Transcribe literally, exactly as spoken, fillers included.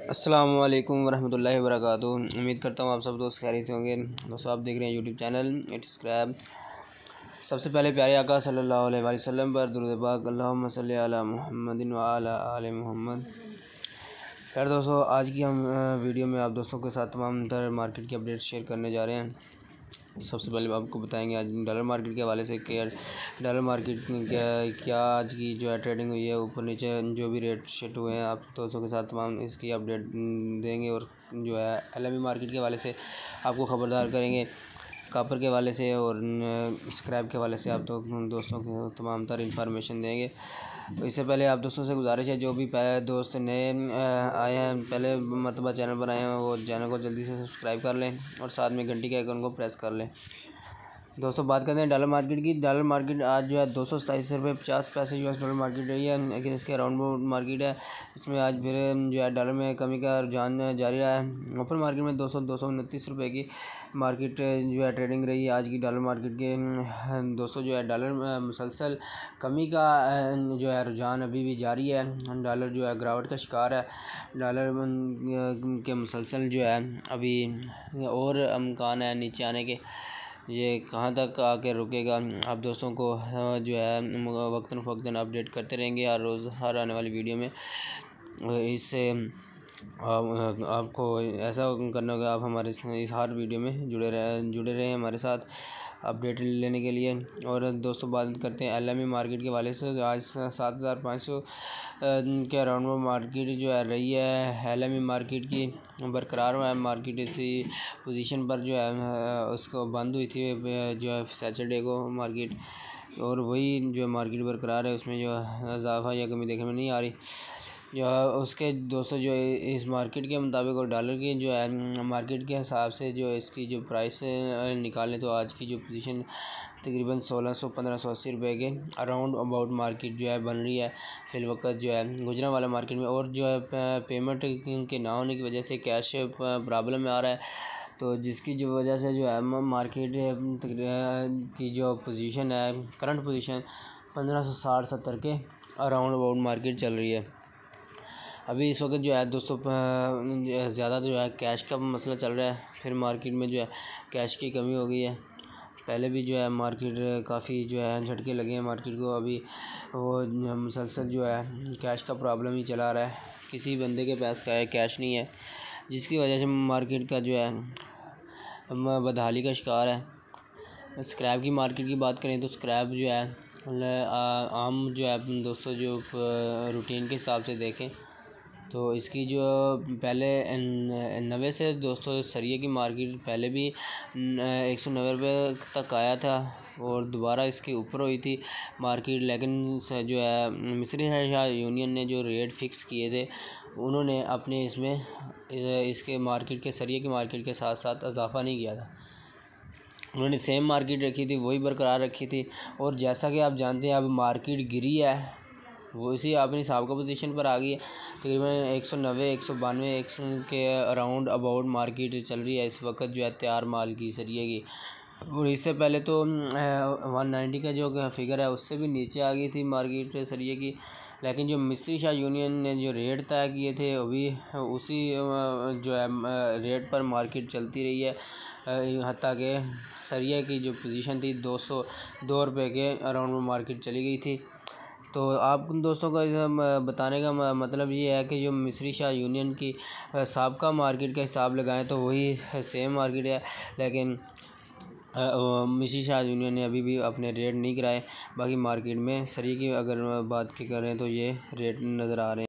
अस्सलामु अलैकुम वरहमतुल्लाहि वबरकातुहू। उम्मीद करता हूँ आप सब दोस्त खैरियत से होंगे। दोस्तों, आप देख रहे हैं यूट्यूब चैनल इट स्क्रैब। सबसे पहले प्यारे आका सल्लल्लाहु अलैहि वसल्लम पर दुरूद पाक, अल्लाहुम्मा सल्ली अला मुहम्मदिन व अला आले मुहम्मद। खैर दोस्तों, आज की हम वीडियो में आप दोस्तों के साथ तमाम तर मार्केट की अपडेट शेयर करने जा रहे हैं। सबसे पहले आपको बताएंगे आज डॉलर मार्केट के हवाले से कि डॉलर मार्केट क्या क्या आज की जो है ट्रेडिंग हुई है, ऊपर नीचे जो भी रेट शेट हुए हैं, आप दोस्तों के साथ तमाम इसकी अपडेट देंगे। और जो है एल एम ई मार्केट के हवाले से आपको ख़बरदार करेंगे, कापर के हवाले से और स्क्रैप के हवाले से आप तो दोस्तों को तमाम तर इंफॉर्मेशन देंगे। तो इससे पहले आप दोस्तों से गुजारिश है, जो भी पहले दोस्त नए आए हैं, पहले मरतबा चैनल पर आए हैं, वो चैनल को जल्दी से सब्सक्राइब कर लें और साथ में घंटी के आइकन को प्रेस कर लें। दोस्तों, बात करते हैं डॉलर मार्केट की। डॉलर मार्केट आज जो है दो सौ सताईस रुपये पचास पैसे यूएस डॉलर मार्केट रही है, लेकिन इसके अराउंड मार्केट है। इसमें आज फिर जो है डॉलर में कमी का रुझान जारी रहा है। ओपन मार्केट में दो सौ दो सौ उनतीस रुपये की मार्केट जो है ट्रेडिंग रही है आज की डॉलर मार्केट के। दोस्तों, जो है डॉलर मुसलसल कमी का जो है रुझान अभी भी जारी है। डॉलर जो है गिरावट का शिकार है। डॉलर के मुसलसल जो है अभी और अमकान है नीचे आने के। ये कहाँ तक आके रुकेगा, आप दोस्तों को जो है वक्तन फ़वक्तन अपडेट करते रहेंगे हर रोज़ हर आने वाली वीडियो में। इससे आप, आपको ऐसा करना होगा, आप हमारे हर वीडियो में जुड़े रहे जुड़े रहें हमारे साथ अपडेट लेने के लिए। और दोस्तों, बात करते हैं एल एम ई मार्केट के वाले से। आज सात हज़ार पाँच सौ के अराउंड में मार्केट जो है रही है। एल एम ई मार्केट की बरकरार है। मार्केट इसी पोजीशन पर जो है उसको बंद हुई थी जो है सैटरडे को मार्केट, और वही जो मार्केट बरकरार है, उसमें जो इजाफा या कमी देखने में नहीं आ रही। जो उसके दोस्तों जो इस मार्केट के मुताबिक और डॉलर की जो है मार्केट के हिसाब से जो इसकी जो प्राइस निकालें तो आज की जो पोजीशन तकरीबन सोलह सौ पंद्रह सौ अस्सी रुपये के अराउंड अबाउट मार्केट जो है बन रही है फ़िलवक्त जो है गुजरांवाला मार्केट में। और जो है पेमेंट के ना होने की वजह से कैश प्रॉब्लम में आ रहा है, तो जिसकी जो वजह से जो है मार्केट की जो पोजीशन है करंट पोजीशन पंद्रह सौ साठ सत्तर के अराउंड अबाउट मार्केट चल रही है। अभी इस वक्त जो है दोस्तों ज़्यादा जो है कैश का मसला चल रहा है। फिर मार्केट में जो है कैश की कमी हो गई है। पहले भी जो है मार्केट काफ़ी जो है झटके लगे हैं मार्केट को। अभी वो मुसलसल जो है कैश का प्रॉब्लम ही चला रहा है। किसी बंदे के पास का है कैश नहीं है, जिसकी वजह से मार्केट का जो है बदहाली का शिकार है। स्क्रैप की मार्केट की बात करें तो स्क्रैप जो है आम जो है दोस्तों जो रूटीन के हिसाब से देखें तो इसकी जो पहले नब्बे से दोस्तों सरिये की मार्केट पहले भी एक सौ नब्बे रुपये तक आया था और दोबारा इसके ऊपर हुई थी मार्केट। लेकिन जो है मिस्री शाह यूनियन ने जो रेट फ़िक्स किए थे, उन्होंने अपने इसमें इसके मार्केट के सरिये की मार्केट के साथ साथ इजाफा नहीं किया था। उन्होंने सेम मार्केट रखी थी, वही बरकरार रखी थी। और जैसा कि आप जानते हैं अब मार्केट गिरी है, वो इसी अपनी साबिक़ा पोजीशन पर आ गई है। तकरीबन एक सौ नब्बे एक सौ बानवे एक सौ के अराउंड अबाउट मार्केट चल रही है इस वक्त जो है तैयार माल की सरिये की। और इससे पहले तो वन नाइन्टी का जो फिगर है उससे भी नीचे आ गई थी मार्केट सरिये की। लेकिन जो मिस्री शाह यूनियन ने जो रेट तय किए थे अभी उसी जो है रेट पर मार्केट चलती रही है। हत्ता के सरिये की जो पोजीशन थी दो सौ दो रुपये के अराउंड में मार्केट चली गई थी। तो आप दोस्तों का बताने का मतलब ये है कि जो मिस्री शाह यूनियन की साबिक़ा मार्केट का हिसाब लगाएं तो वही सेम मार्केट है, लेकिन मिस्री शाह यूनियन ने अभी भी अपने रेट नहीं कराए। बाकी मार्केट में सरिये की अगर बात की करें तो ये रेट नज़र आ रहे हैं।